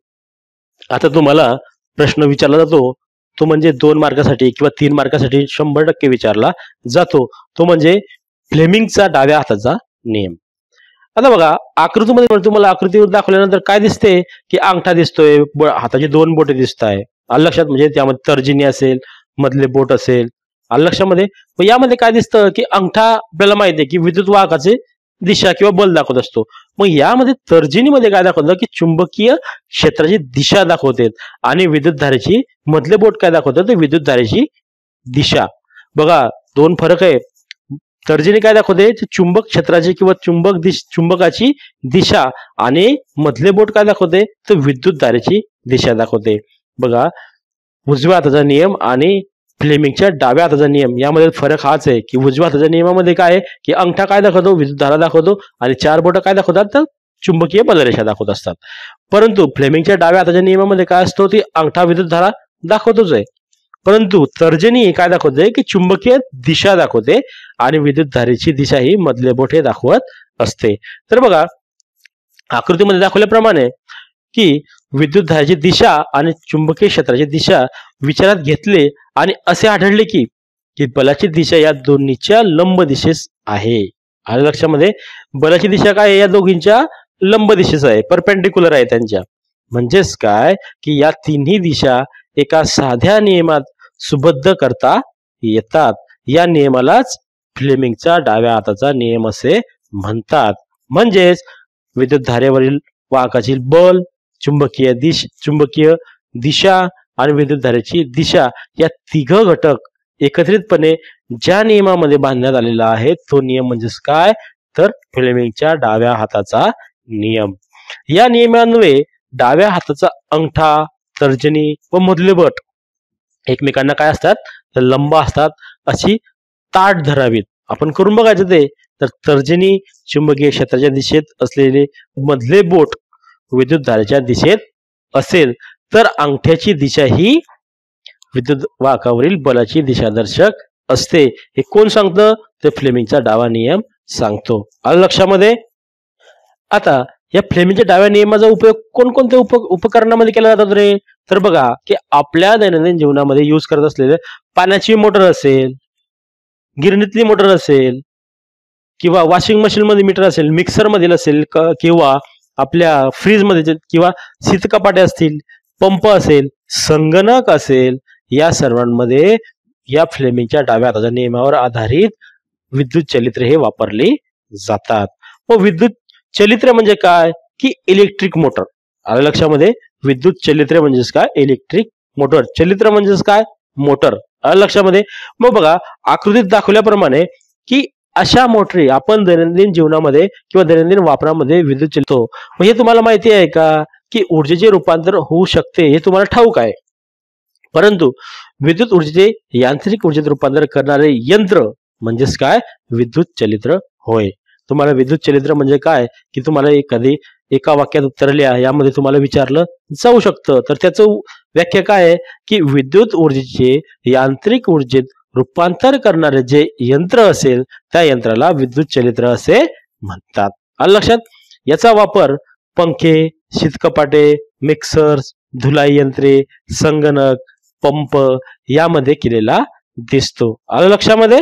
Speaker 1: आता तुम्हाला प्रश्न विचारला जातो तो म्हणजे दोन मार्कासाठी किंवा तीन मार्कासाठी शंभर टक्के विचारला जातो, तो म्हणजे फ्लेमिंगचा डाव्या हाताचा नियम। आता बघा आकृतीमध्ये तुम्हाला आकृतीवर दाखवल्यानंतर काय दिसते की अंगठा दिसतोय, हाताची दोन बोटे दिसत आहे। आलं लक्षात? म्हणजे त्यामध्ये तर्जनी असेल, मधले बोट असेल। आलं लक्षामध्ये? मग यामध्ये काय दिसतं की अंगठा आपल्याला माहिती आहे की विद्युत वाहकाचे दिशा किंवा बल दाखवत असतो। मग यामध्ये तर्जनीमध्ये काय दाखवतं की चुंबकीय क्षेत्राची दिशा दाखवते आणि विद्युत धारेची मधले बोट काय दाखवतं तर विद्युत धारेची दिशा। बघा दोन फरक आहे। तर्जनी काय दाखवते चुंबक क्षेत्राची किंवा चुंबक दिश चुंबकाची दिशा आणि मधले बोट काय दाखवते तर विद्युत धारेची दिशा दाखवते। बघा उजव्या हाताचा नियम आणि फ्लेमिंगच्या डाव्या हाताचा नियम यामध्ये फरक हाच आहे की उजव्या हाताच्या नियमामध्ये काय आहे की अंगठा काय दाखवतो विद्युत धारा दाखवतो आणि चार बोट काय दाखवतात तर चुंबकीय बलरेषा दाखवत असतात। परंतु फ्लेमिंगच्या डाव्या हाताच्या नियमामध्ये काय असतो ती अंगठा विद्युत धारा दाखवतोच आहे, परंतु तर्जनी काय दाखवते की चुंबकीय दिशा दाखवते आणि विद्युत धारेची दिशा ही मधले बोट हे दाखवत असते। तर बघा आकृतीमध्ये दाखवल्याप्रमाणे की विद्युत धारेची दिशा आणि चुंबकीय क्षेत्राची दिशा विचारात घेतले आणि असे आढळले की की बलाची दिशा या दोन्हीच्या लंब दिशेस आहे। आलं लक्षामध्ये? बलाची दिशा काय आहे या दोघींच्या लंब दिशेस आहे, परपेंडिक्युलर आहे त्यांच्या। म्हणजेच काय की या तिन्ही दिशा एका साध्या नियमात सुबद्ध करता येतात। या नियमालाच फ्लेमिंगचा डाव्या हाताचा नियम असे म्हणतात। म्हणजेच विद्युत धारेवरील वाहकाची बल, चुंबकीय दिश चुंबकीय दिशा आणि विद्युत धारेची दिशा या तिघ घटक एकत्रितपणे ज्या नियमामध्ये बांधण्यात आलेला आहे तो नियम म्हणजेच काय तर फ्लेमिंगच्या डाव्या हाताचा नियम। या नियमान्वये डाव्या हाताचा अंगठा, तर्जनी व मधले बोट एकमेकांना काय असतात तर लंब असतात अशी ताट धरावीत। आपण करून बघायचं ते तर तर्जनी चुंबकीय क्षेत्राच्या दिशेत असलेले मधले बोट विद्युत धारेच्या दिशेत असेल तर अंगठ्याची दिशा ही विद्युत वाहकावरील बलाची दिशादर्शक असते। हे कोण सांगतं तर फ्लेमिंगचा डावा नियम सांगतो। आलं लक्षामध्ये? आता या फ्लेमिंगच्या डाव्या नियमाचा उपयोग कोणकोणत्या उप उपकरणामध्ये केला जातो रे? तर बघा की आपल्या दैनंदिन जीवनामध्ये यूज करत असलेले पाण्याची मोटर असेल, गिरणीतली मोटर असेल, किंवा वॉशिंग मशीन मध्ये मीटर असेल, मिक्सर मधील असेल, किंवा आपल्या फ्रीज मध्ये किंवा शीतकपाटे असतील, पंप असेल, संगणक असेल, या सर्वांमध्ये या फ्लेमिंगच्या डाव्या हाताच्या नियमावर आधारित विद्युत चलित्रे हे वापरली जातात. व विद्युत चलित्रे म्हणजे काय की इलेक्ट्रिक मोटर. आलं लक्षामध्ये? विद्युत चलित्रे म्हणजेच काय? Electric motor. चलित्र म्हणजेच काय? मोटर. आलं लक्षामध्ये? मग बघा आकृतीत दाखवल्याप्रमाणे की अशा मोटरी आपण दैनंदिन जीवनामध्ये किंवा दैनंदिन वापरामध्ये विद्युत चलितो. मग हे तुम्हाला माहिती आहे का की ऊर्जेचे रूपांतर होऊ शकते हे तुम्हाला ठाऊक आहे. परंतु विद्युत ऊर्जेचे यांत्रिक ऊर्जेत रूपांतर करणारे यंत्र म्हणजेच काय? विद्युत चलित्र होय. तुम्हाला विद्युत चलित्र म्हणजे काय की तुम्हाला एखादी एका वाक्यात उत्तर लिहा यामध्ये तुम्हाला विचारलं जाऊ शकतं. तर त्याचं व्याख्या काय आहे की विद्युत ऊर्जेचे यांत्रिक ऊर्जेत रूपांतर करणारे जे यंत्र असेल त्या यंत्राला विद्युत चलित्र असे म्हणतात. आलं लक्षात? याचा वापर पंखे, शीतकपाटे, मिक्सर्स, धुलाई यंत्रे, संगणक, पंप यामध्ये केलेला दिसतो. आलं लक्षामध्ये?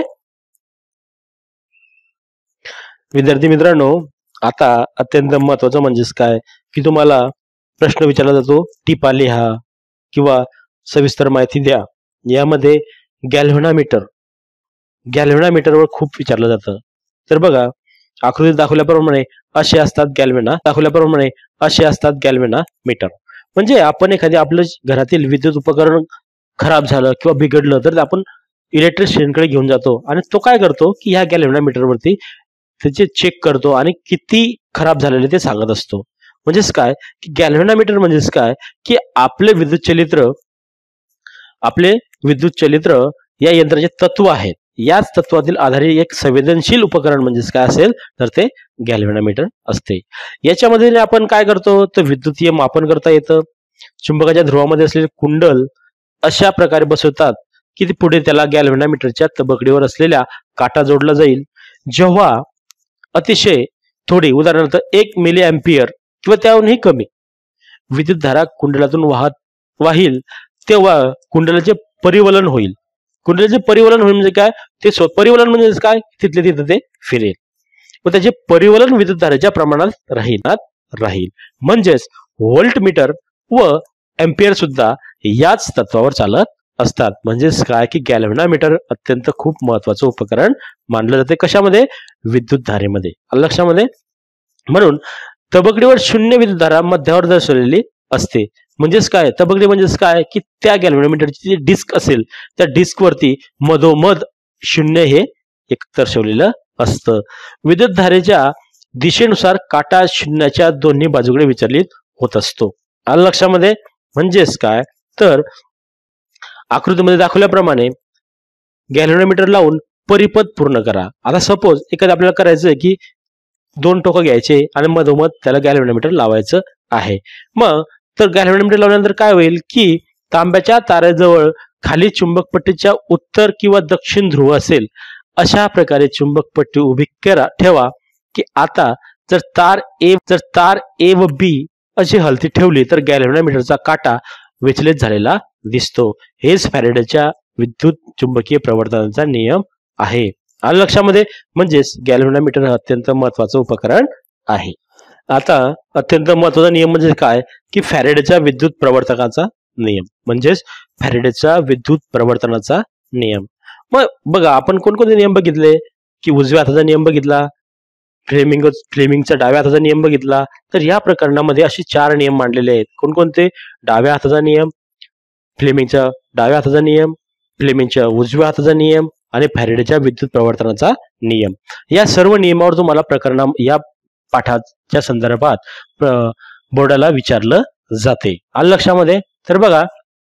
Speaker 1: विद्यार्थी मित्रांनो, आता अत्यंत महत्वाचं म्हणजेच काय की तुम्हाला प्रश्न विचारला जातो, टिपा लिहा किंवा सविस्तर माहिती द्या. यामध्ये गॅल्व्हॅनोमीटर गॅल्व्हॅनोमीटरवर खूप विचारलं जातं. तर बघा आकृतीत दाखवल्याप्रमाणे असे असतात गॅल्व्हॅना दाखवल्याप्रमाणे असे असतात गॅल्व्हॅनोमीटर. म्हणजे आपण एखादी आपलं घरातील विद्युत उपकरण खराब झालं किंवा बिघडलं तर आपण इलेक्ट्रिशियनकडे घेऊन जातो आणि तो काय करतो की ह्या गॅल्व्हॅनोमीटरवरती त्याचे चेक करतो आणि किती खराब झालेले ते सांगत असतो. म्हणजेच काय की गॅल्व्हॅनोमीटर म्हणजेच काय की आपले विद्युत चलित्र आपले विद्युत चलित्र या यंत्राचे तत्व आहेत. याच तत्वातील आधारित एक संवेदनशील उपकरण म्हणजेच काय असेल तर ते गॅल्व्हॅनोमीटर असते. याच्यामध्ये आपण काय करतो तर विद्युतीय मापन करता येतं. चुंबकाच्या ध्रुवामध्ये असलेले कुंडल अशा प्रकारे बसवतात की ते पुढे त्याला गॅल्व्हॅनोमीटरच्या तबकडीवर असलेल्या काटा जोडला जाईल. जेव्हा अतिशय थोडी उदाहरणार्थ एक मिली अँपियर किंवा त्याहूनही कमी विद्युत धारा कुंडलातून वाहत वाहील तेव्हा कुंडलाचे परिवलन होईल. कुंडलाचे परिवलन होईल म्हणजे काय ते परिवलन म्हणजे काय तिथले तिथे ते फिरेल व त्याचे परिवलन विद्युत धारेच्या प्रमाणात राहील राहील म्हणजेच व्होल्टमीटर व अँपियर सुद्धा याच तत्वावर चालत असतात. म्हणजेच काय की गॅल्व्हॅनोमीटर अत्यंत खूप महत्वाचं उपकरण मानलं जाते. कशामध्ये? विद्युत धारेमध्ये. लक्षामध्ये? म्हणून तबकडीवर शून्य विद्युत धारा मध्यावर दर्शवलेली असते. म्हणजेच काय तबकडी म्हणजेच काय की त्या गॅल्व्हॅनोमीटरची जी डिस्क असेल त्या डिस्क वरती मधोमध शून्य हे एक दर्शवलेलं असतं. विद्युत धारेच्या दिशेनुसार काटा शून्याच्या दोन्ही बाजूकडे विचलित होत असतो. आलं लक्षामध्ये? म्हणजेच काय तर आकृतीमध्ये दाखवल्याप्रमाणे गॅल्व्हॅनोमीटर लावून परिपथ पूर्ण करा. आता सपोज एखादं आपल्याला करायचंय की दोन टोकं घ्यायचे आणि मधोमध त्याला गॅल्व्हॅनोमीटर लावायचं आहे. मग तर गॅल्व्हॅनोमीटर लावल्यानंतर काय होईल की तांब्याच्या तारेजवळ खाली चुंबकपट्टीच्या उत्तर किंवा दक्षिण ध्रुव असेल अशा प्रकारे चुंबकपट्टी उभी करा ठेवा की आता जर तार ए जर तार ए व बी अशी हलती ठेवली तर गॅल्व्हॅनोमीटरचा काटा विचलित झालेला दिसतो. हेच फॅरेडेच्या विद्युत चुंबकीय प्रवर्तनाचा नियम आहे. आलं लक्षामध्ये? म्हणजेच गॅल्व्हॅनोमीटर हे अत्यंत महत्वाचं उपकरण आहे. आता अत्यंत महत्वाचा नियम म्हणजे काय की फॅरेडेच्या विद्युत प्रवर्तनाचा नियम म्हणजेच फॅरेडेचा विद्युत प्रवर्तनाचा नियम. मग बघा आपण कोणकोणते नियम बघितले की उजव्या हाताचा नियम बघितला, फ्लेमिंग फ्लेमिंगचा डाव्या हाताचा नियम बघितला. तर या प्रकरणामध्ये असे चार नियम मांडलेले आहेत. कोणकोणते? डाव्या हाताचा नियम, फ्लेमिंगचा डाव्या हाताचा नियम, फ्लेमिंगच्या उजव्या हाताचा नियम आणि फॅरेडेच्या विद्युत प्रवर्तनाचा नियम. या सर्व नियमावर तुम्हाला प्रकरणा या पाठाच्या संदर्भात बोर्डाला विचारलं जाते. आलं लक्षामध्ये? तर बघा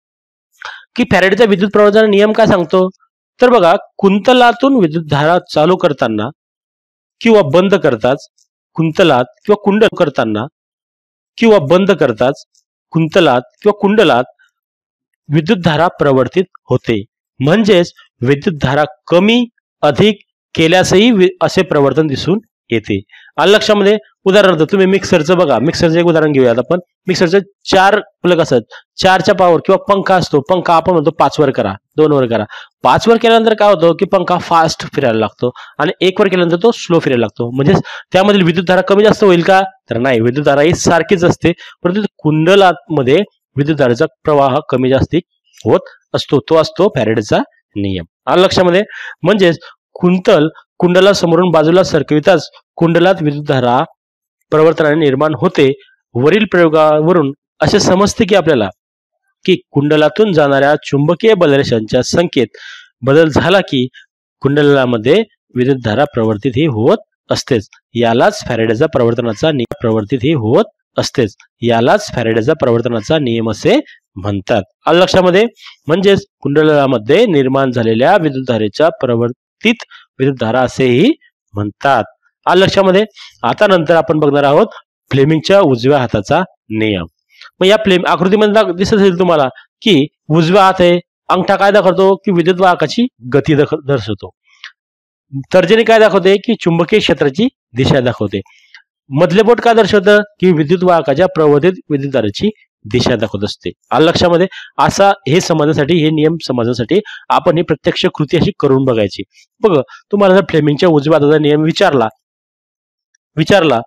Speaker 1: की फॅरेडेचा विद्युत प्रवर्तनाचा नियम काय सांगतो तर बघा कुंतलातून विद्युत धारा चालू करताना किंवा बंद करताच कुंतलात किंवा कुंडल करताना किंवा बंद करताच कुंतलात किंवा कुंडलात विद्युत धारा प्रवर्तित होते. म्हणजेच विद्युत धारा कमी अधिक केल्यासही असे प्रवर्तन दिसून येते. आलं लक्षामध्ये? उदाहरणार्थ तुम्ही मिक्सरचं बघा, मिक्सरचं एक उदाहरण घेऊयात आपण. मिक्सरचं चार प्लग असतात, चारच्या पॉवर किंवा पंखा असतो, पंखा आपण म्हणतो पाच वर करा, दोन वर करा. पाच वर केल्यानंतर काय होतं की पंखा फास्ट फिरायला लागतो आणि एक वर केल्यानंतर तो स्लो फिरायला लागतो. म्हणजे त्यामधील विद्युत धारा कमी जास्त होईल का? तर नाही, विद्युत धारा ही सारखीच असते, परंतु कुंडलामध्ये विद्युत धारेचा प्रवाह कमी जास्ती होत असतो. तो असतो फॅरेडेचा नियम. आलं लक्षामध्ये? म्हणजेच कुंतल कुंडला समोरून बाजूला सरकविताच कुंडलात विद्युत धारा प्रवर्तनाने निर्माण होते. वरील प्रयोगावरून असे समजते की आपल्याला की कुंडलातून जाणाऱ्या चुंबकीय बलरेषांच्या संख्येत बदल झाला की कुंडलामध्ये विद्युत धारा प्रवर्तित ही होत असतेच. यालाच फॅरेडेचा प्रवर्तनाचा नियम प्रवर्तित ही होत असतेच. यालाच फॅरेडेचा प्रवर्तनाचा नियम असे म्हणतात. आलं लक्षामध्ये? म्हणजेच कुंडलामध्ये निर्माण झालेल्या विद्युत धारेच्या प्रवर्तित विद्युत धारा असेही म्हणतात. आलं लक्षामध्ये? आता नंतर आपण बघणार आहोत फ्लेमिंगच्या उजव्या हाताचा नियम. मग या फ्लेम आकृतीमध्ये दिसत असेल तुम्हाला की उजवा हात आहे, अंगठा काय दाखवतो की विद्युत वाहकाची गती दर्शवतो. तर्जनी काय दाखवते की चुंबकीय क्षेत्राची दिशा दाखवते. मधले बोट काय दर्शवतं की विद्युत वाहकाच्या प्रवर्धित विद्युत धारेची दिशा दाखवत असते. आलं लक्षामध्ये? असा हे समजण्यासाठी, हे नियम समजण्यासाठी आपण ही प्रत्यक्ष कृती अशी करून बघायची. बघ, तुम्हाला जर फ्लेमिंगच्या उजव्या हाताचा नियम विचारला विचारला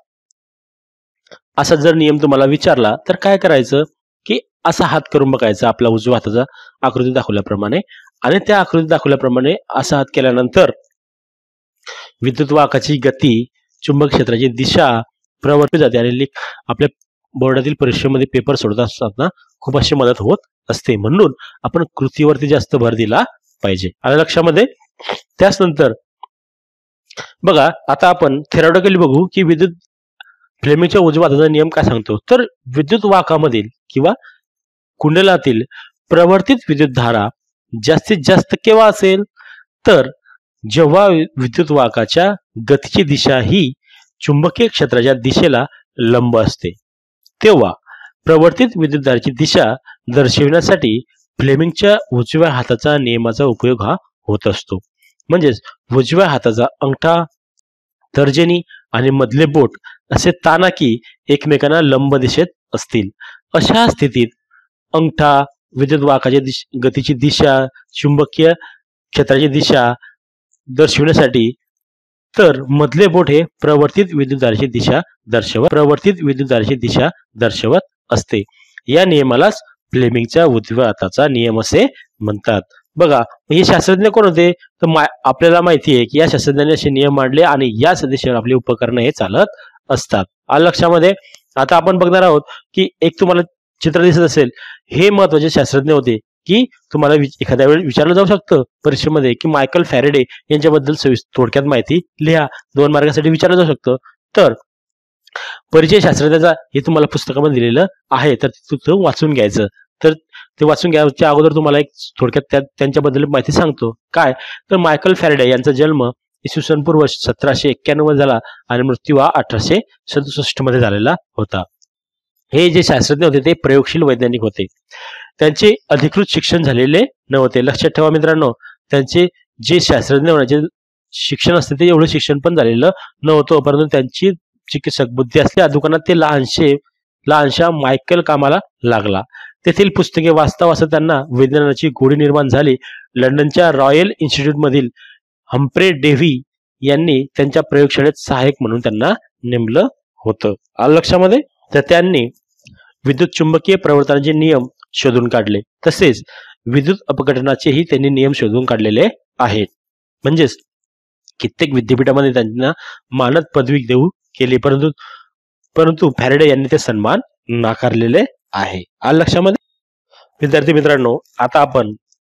Speaker 1: असा जर नियम तुम्हाला विचारला तर काय करायचं की असा हात करून बघायचा आपला उजव्या हाताचा आकृती दाखवल्याप्रमाणे, आणि त्या आकृती दाखवल्याप्रमाणे असा हात केल्यानंतर विद्युत वाहकाची गती, चुंबक क्षेत्राची दिशा प्रवर्तित जाते. आणि आपल्या बोर्डातील परीक्षेमध्ये पेपर सोडत असताना खूप अशी मदत होत असते. म्हणून आपण कृतीवरती जास्त भर दिला पाहिजे. आलं लक्षामध्ये? त्याच नंतर बघा, आता आपण थेरॉटिकली बघू की विद्युत फ्लेमिंगच्या उजव्या हाताचा नियम काय सांगतो. तर विद्युत वाहकामधील किंवा कुंडलातील प्रवर्तित विद्युत धारा जास्तीत जास्त केव्हा असेल? तर जेव्हा विद्युत वाहकाच्या गतीची दिशा ही चुंबकीय क्षेत्राच्या दिशेला लंब असते, तेव्हा प्रवर्तित विद्युत धारेची दिशा दर्शविण्यासाठी फ्लेमिंगच्या उजव्या हाताचा नियमाचा उपयोग हा होत असतो. म्हणजेच उजव्या हाताचा अंगठा, तर्जनी आणि मधले बोट असे तानाकी एकमेकांना लंब दिशेत असतील. अशा स्थितीत अंगठा विद्युत वाहकाच्या दिश गतीची दिशा, चुंबकीय क्षेत्राची दिशा दर्शविण्यासाठी, तर मधले बोट हे प्रवर्तित विद्युत धारेची दिशा दर्शवत प्रवर्तित विद्युत धारेची दिशा दर्शवत असते. या नियमालाच फ्लेमिंगच्या उजव्या हाताचा नियम असे म्हणतात. बघा, हे शास्त्रज्ञ कोण होते? तर मा आपल्याला माहिती आहे की या शास्त्रज्ञांनी असे नियम मांडले आणि या दिशेवर आपली उपकरणं हे चालत असतात. आलं लक्षामध्ये? आता आपण बघणार आहोत की एक तुम्हाला चित्र दिसत असेल, हे महत्वाचे शास्त्रज्ञ होते की तुम्हाला एखाद्या वेळी विचारलं जाऊ शकतं परीक्षेमध्ये की मायकल फॅरेडे यांच्याबद्दल थोडक्यात माहिती लिहा. दोन मार्गासाठी विचारलं जाऊ शकतं. तर परिचय शास्त्रज्ञाचा हे तुम्हाला पुस्तकामध्ये दिलेलं आहे, तर तिथं वाचून घ्यायचं. तर ते वाचून घ्यायच्या अगोदर तुम्हाला एक थोडक्यात त्या त्यांच्याबद्दल माहिती सांगतो. काय? तर मायकल फॅरेडे यांचा जन्म इसवी सन पूर्व सतराशे एक्क्याण्णव मध्ये झाला आणि मृत्यू हा अठराशे सदुसष्ट मध्ये झालेला होता. हे जे शास्त्रज्ञ होते ते प्रयोगशील वैज्ञानिक होते. त्यांचे अधिकृत शिक्षण झालेले नव्हते. लक्षात ठेवा मित्रांनो, त्यांचे जे शास्त्रज्ञ होण्याचे शिक्षण असते ते एवढं शिक्षण पण झालेलं नव्हतं, परंतु त्यांची चिकित्सक बुद्धी असल्या दुकानात ते लहानशे लहानशा मायकल कामाला लागला. तेथील पुस्तके वाचता वाचता त्यांना विज्ञानाची गोडी निर्माण झाली. लंडनच्या रॉयल इन्स्टिट्यूट मधील हम्फ्रे डेव्ही यांनी त्यांच्या प्रयोगशाळेत सहाय्यक म्हणून त्यांना नेमलं होतं. आलं लक्षामध्ये? तर त्यांनी विद्युत चुंबकीय प्रवर्तनाचे नियम शोधून काढले, तसेच विद्युत अपघटनाचेही त्यांनी नियम शोधून काढलेले आहेत. म्हणजेच कित्येक विद्यापीठामध्ये त्यांना मानद पदवी देऊ केली, परंतु परंतु फॅरेडे यांनी ते सन्मान नाकारलेले आहे. आलं लक्षामध्ये? विद्यार्थी मित्रांनो, आता आपण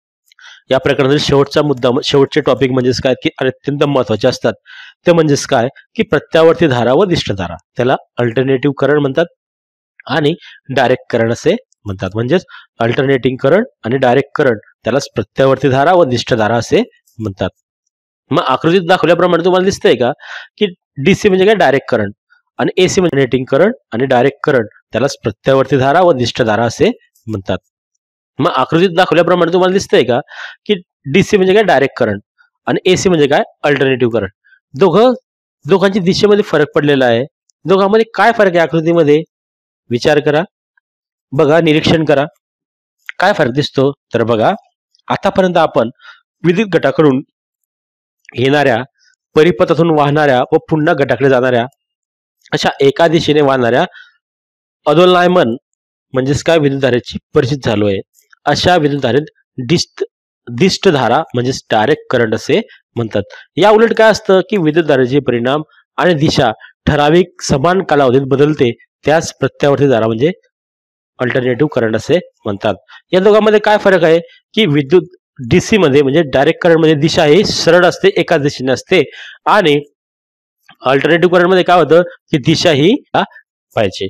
Speaker 1: या प्रकरणातील शेवटचा मुद्दा, शेवटचे टॉपिक म्हणजेच काय की अत्यंत महत्वाचे असतात, ते म्हणजेच काय की प्रत्यावर्ती धारा व दिष्ट धारा. त्याला अल्टरनेटिव्ह करंट म्हणतात आणि डायरेक्ट करंट असे म्हणतात. म्हणजेच अल्टरनेटिंग करंट आणि डायरेक्ट करंट त्यालाच प्रत्यावर्ती धारा व दिष्ट धारा असे म्हणतात. मग आकृतीत दाखवल्याप्रमाणे तुम्हाला दिसतंय का की डीसी म्हणजे काय? डायरेक्ट करंट, आणि एसी म्हणजे अल्टरनेटिंग करंट आणि डायरेक्ट करंट त्यालाच प्रत्यावर्ती धारा व दिष्ट धारा असे म्हणतात. मग आकृतीत दाखवल्याप्रमाणे तुम्हाला दिसतंय का की डीसी म्हणजे काय? डायरेक्ट करंट, आणि एसी म्हणजे काय? Alternative current. दोघं दोघांची दिशेमध्ये फरक पडलेला आहे, दोघांमध्ये काय फरक आहे आकृतीमध्ये? विचार करा, बघा, निरीक्षण करा, काय फरक दिसतो? तर बघा, आतापर्यंत आपण विद्युत घटाकडून येणाऱ्या, परिपथातून वाहणाऱ्या व पुन्हा घटाकडे जाणाऱ्या अशा एका दिशेने वाहणाऱ्या अदोलनायमान म्हणजेच काय विद्युतधारेची परिचित झालो आहे. अशा विद्युतधारेत डिस्ट दिष्ट धारा म्हणजेच डायरेक्ट करंट असे म्हणतात. या उलट काय असतं की विद्युतधारेचे परिणाम आणि दिशा ठराविक समान कालावधीत बदलते, त्यास प्रत्यावर्ती धारा म्हणजे अल्टरनेटिव्ह करंट असे म्हणतात. या दोघांमध्ये काय फरक आहे की विद्युत डीसी मध्ये म्हणजे डायरेक्ट करंट मध्ये दिशा ही सरळ असते, एकाच दिशेने असते, आणि अल्टरनेटिव्ह करंट मध्ये काय होतं की दिशा ही पाहिजे.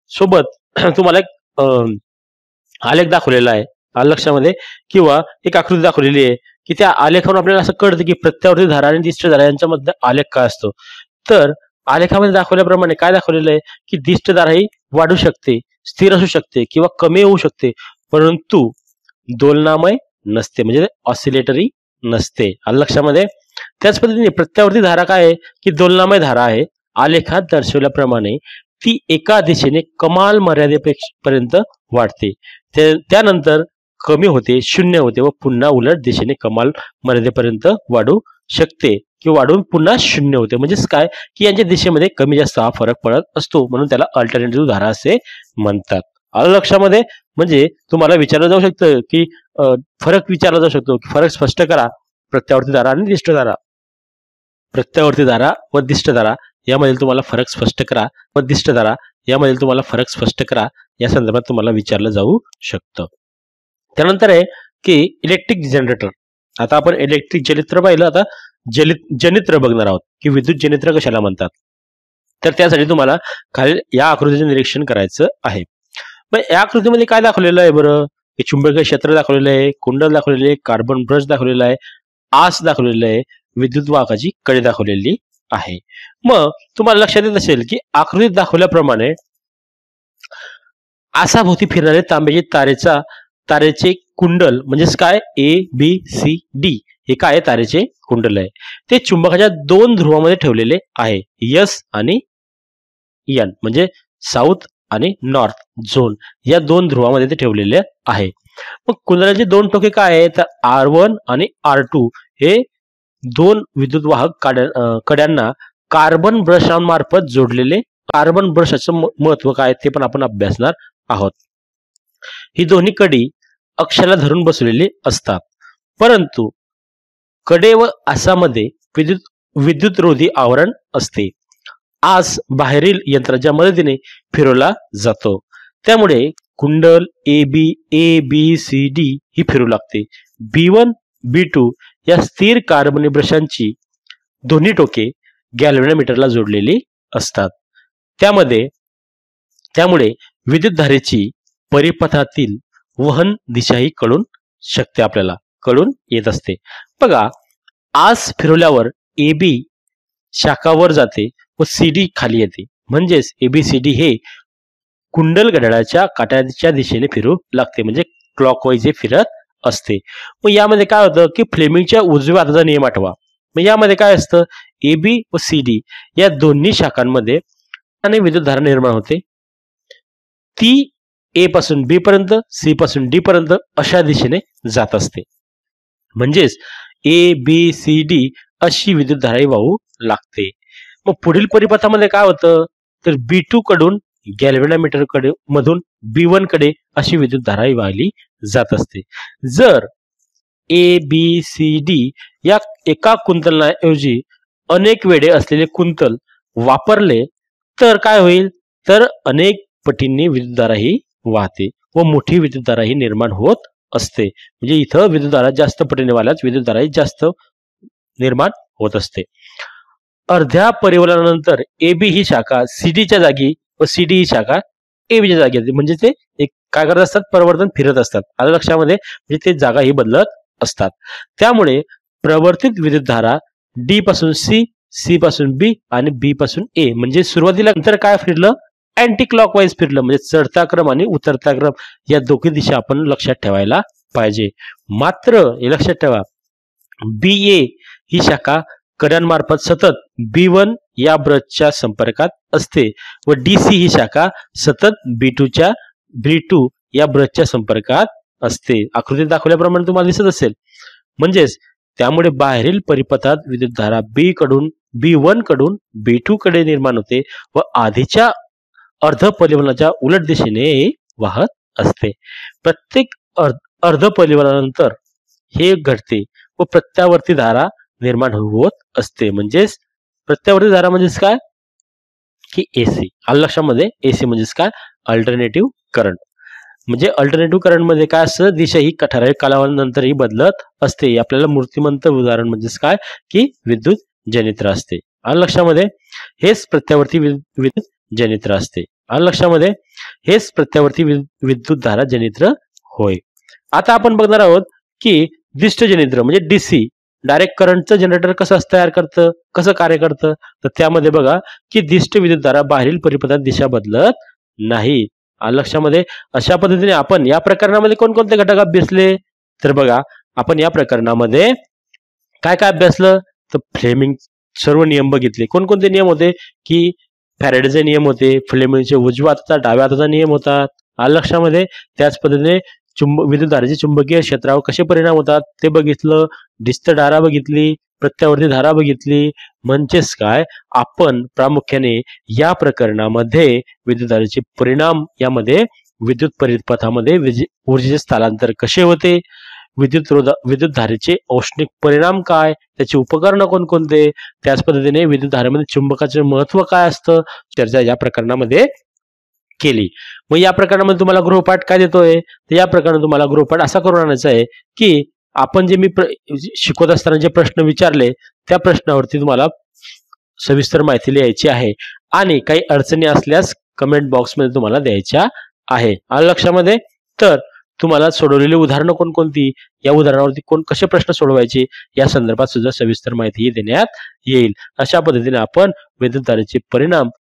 Speaker 1: सोबत तुम्हाला एक आलेख दाखवलेला आहे लक्षामध्ये, किंवा एक आकृती दाखवलेली आहे की त्या आलेखावरून आपल्याला असं कळतं की प्रत्यावर्ती धारा आणि दिष्ट धारा यांच्यामध्ये आलेख काय असतो. तर आलेखामध्ये दाखवल्याप्रमाणे काय दाखवलेलं आहे की दिष्ट धारा ही वाढू शकते, स्थिर असू शकते किंवा कमी होऊ शकते, परंतु दोलनामय नसते, म्हणजे ऑसिलेटरी नसते. लक्षामध्ये त्याच पद्धतीने प्रत्यावर्ती धारा काय आहे की दोलनामय धारा आहे. आलेखात दर्शवल्याप्रमाणे ती एका दिशेने कमाल मर्यादेपर्यंत वाढते, त्यानंतर कमी होते, शून्य होते व पुन्हा उलट दिशेने कमाल मर्यादेपर्यंत वाढू शकते किंवा वाढून पुन्हा शून्य होते. म्हणजेच काय की यांच्या दिशेमध्ये कमी जास्त हा फरक पडत असतो, म्हणून त्याला अल्टरनेटिव्ह धारा असे म्हणतात. आलं लक्षामध्ये? म्हणजे तुम्हाला विचारलं जाऊ शकतं की फरक विचारला जाऊ शकतो की फरक स्पष्ट करा प्रत्यावर्ती धारा आणि दिष्ट धारा. प्रत्यावर्ती धारा व दिष्ट धारा यामधील तुम्हाला फरक स्पष्ट करा व दिष्ट धारा यामधील तुम्हाला फरक स्पष्ट करा, या संदर्भात तुम्हाला विचारलं जाऊ शकतं. त्यानंतर आहे की इलेक्ट्रिक जनरेटर. आता आपण इलेक्ट्रिक जनित्र पाहिलं, आता जलित जनित्र बघणार आहोत की विद्युत जनित्र कशाला म्हणतात. तर त्यासाठी तुम्हाला खाली या आकृतीचे निरीक्षण करायचं आहे. मग या आकृतीमध्ये काय दाखवलेलं आहे बरं? हे चुंबकीय क्षेत्र दाखवलेलं आहे, कुंडल दाखवलेले आहे, कार्बन ब्रश दाखवलेला आहे, आस दाखवलेलं आहे, विद्युत वाहकाची कडी दाखवलेली आहे. मग तुम्हाला लक्षात येत असेल की आकृतीत दाखवल्याप्रमाणे आसाभोवती फिरणारे तांब्याचे तारेचा तारेचे कुंडल म्हणजेच काय ए बी सी डी हे काय तारेचे कुंडल आहे. ते चुंबकाच्या दोन ध्रुवामध्ये ठेवलेले आहे, यस आणि एन, म्हणजे साऊथ आणि नॉर्थ झोन या दोन ध्रुवामध्ये ते ठेवलेले आहे. मग कुंडलाचे दोन टोके काय आहेत? तर आर वन आणि आर टू हे दोन विद्युत वाहक कड्यांना कार्बन ब्रशांमार्फत जोडलेले. कार्बन ब्रशाचं महत्व काय ते पण आपण अभ्यासणार आहोत. ही दोन्ही कडी अक्षाला धरून बसलेली असतात, परंतु कडे व आसामध्ये विद्युत विद्युतरोधी आवरण असते. आस बाहेरील यंत्राच्या मदतीने फिरवला जातो, त्यामुळे कुंडल A B A B C D ही फिरू लागते. बी वन बी टू या स्थिर कार्बनी ब्रशांची दोन्ही टोके गॅल्व्हॅनोमीटरला जोडलेली असतात. त्यामध्ये त्यामुळे विद्युत धारेची परिपथातील वहन दिशा ही कळून शकते, आपल्याला कळून येत असते. बघा, आस फिरवल्यावर ए बी शाखावर जाते व सी डी खाली येते, म्हणजेच एबीसीडी हे कुंडल घड्याळाच्या काट्याच्या दिशेने फिरू लागते, म्हणजे क्लॉकवाईज हे फिरत असते. मग यामध्ये काय होतं की फ्लेमिंगच्या उजव्या हाताचा नियम आठवा. मग यामध्ये काय असतं, ए बी व सी डी या दोन्ही शाखांमध्ये आणि विद्युतधारा निर्माण होते. ती ए पासून बी पर्यंत, सी पासून डी पर्यंत अशा दिशेने जात असते, म्हणजेच ए बी सी डी अशी विद्युतधारा वाहू लागते. मग पुढील परिपथामध्ये काय होतं तर बी टू कडून गॅल्व्हॅनोमीटर कडे मधून बी वन कडे अशी विद्युतधारा वाहिली जात असते. जर ए बी सी डी या एका कुंतलनाऐवजी अनेक वेढे असलेले कुंतल वापरले तर काय होईल, तर अनेक पटींनी विद्युतधारा ही वाहते व मोठी विद्युतधारा ही निर्माण होत असते. म्हणजे इथं विद्युतधारा जास्त पटीने वाहल्यास विद्युतधारा ही जास्त निर्माण होत असते. अर्ध्या परिवलनानंतर ए बी ही शाखा सी डीच्या जागी व सी डी ही शाखा ए बीच्या जागी असते, म्हणजे ते एक काय करत असतात, परिवर्तन फिरत असतात. आलं लक्षामध्ये? म्हणजे ते जागा ही बदलत असतात. त्यामुळे प्रवर्तित विद्युतधारा डी पासून सी, सी पासून बी आणि बी पासून ए, म्हणजे सुरुवातीला नंतर काय फिरलं, अँटी क्लॉकवाईज फिरलं, म्हणजे चढता क्रम आणि उतरता क्रम या दोघी दिशा आपण लक्षात ठेवायला पाहिजे. मात्र हे लक्षात ठेवा, बी ए ही शाखा कड्यांमार्फत सतत बी वन या ब्रशच्या संपर्कात असते व डीसी ही शाखा सतत बी टू च्या बी टू या ब्रशच्या संपर्कात असते. आकृतीत दाखवल्याप्रमाणे तुम्हाला दिसत असेल. म्हणजेच त्यामुळे बाहेरील परिपथात विद्युतधारा बी कडून बी वन कडून बी टू कडे निर्माण होते व आधीच्या अर्ध परिवलनाच्या उलट दिशेने वाहत असते. प्रत्येक अर्ध परिवलनानंतर हे घडते व प्रत्यावर्ती धारा निर्माण होत असते. म्हणजेच प्रत्यावर्ती धारा म्हणजेच काय की एसी. आलं लक्षामध्ये. एसी म्हणजेच काय अल्टरनेटिव्ह करंट. म्हणजे अल्टरनेटिव्ह करंट मध्ये काय असतं दिशा ही ठराविक कालावधीनंतरही बदलत असते. आपल्याला मूर्तिमंत उदाहरण म्हणजेच काय की विद्युत जनित्र असते. आलं लक्षामध्ये. हेच प्रत्यावर्ती विद्युत जनित्र असते. आलं लक्षामध्ये. हेच प्रत्यावर्ती विद्युत धारा जनित्र होय. आता आपण बघणार आहोत की दिष्ट जनित्र म्हणजे डीसी डायरेक्ट करंटचं जनरेटर कसं तयार करतं कसं कार्य करतं. तर त्यामध्ये बघा की दिष्ट विद्युतधारा बाहेरील परिपथात दिशा बदलत नाही. आलं लक्षामध्ये. अशा पद्धतीने आपण या प्रकरणामध्ये कोणकोणते घटक अभ्यासले तर बघा आपण या प्रकरणामध्ये काय काय अभ्यासलं तर फ्लेमिंग सर्व नियम बघितले. कोणकोणते नियम होते की फॅरेडेचे नियम होते. फ्लेमिंगचे उजव्या हाताचा डाव्या हाताचा नियम होता. आलं लक्षामध्ये. त्याच पद्धतीने चुंब विद्युतधारेचे चुंबकीय क्षेत्रावर कसे परिणाम होतात ते बघितलं. डिस्त धारा बघितली. प्रत्यावर्ती धारा बघितली. म्हणजेच काय आपण प्रामुख्याने या प्रकरणामध्ये विद्युतधारेचे परिणाम यामध्ये विद्युत परिपथामध्ये ऊर्जेचे स्थलांतर कसे होते, विद्युत विद्युतधारेचे औष्णिक परिणाम काय, त्याची उपकरणं कोणकोणते, त्याच पद्धतीने विद्युतधारेमध्ये चुंबकाचे महत्व काय असतं चर्चा या प्रकरणामध्ये केली. मग या प्रकरणामध्ये तुम्हाला गृहपाठ काय देतोय तर या प्रकरणात तुम्हाला गृहपाठ असा करून आणायचा आहे की आपण जे मी शिकवत असताना जे प्रश्न विचारले त्या प्रश्नावरती तुम्हाला सविस्तर माहिती लिहायची आहे आणि काही अडचणी असल्यास कमेंट बॉक्समध्ये तुम्हाला द्यायच्या आहे. आलं लक्षामध्ये. तर तुम्हाला सोडवलेली उदाहरणं कोणकोणती या उदाहरणावरती कोण कसे प्रश्न सोडवायचे या संदर्भात सुद्धा सविस्तर माहिती देण्यात येईल. अशा पद्धतीने आपण विद्युतधारेचे परिणाम